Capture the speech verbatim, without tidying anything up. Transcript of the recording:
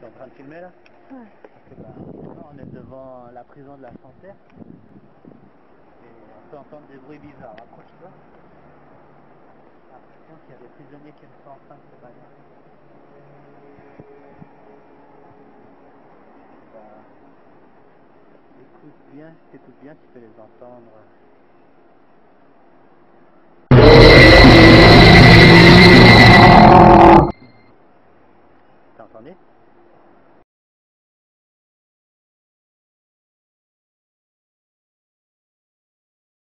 en train de filmer là? Ouais. Parce que bah, maintenant, on est devant la prison de la Santerre. Et on peut entendre des bruits bizarres. Approche-toi. J'ai l'impression qu'il y a des prisonniers qui sont en train de se bagarrer. Bah, écoute bien, si t'écoutes bien, tu peux les entendre.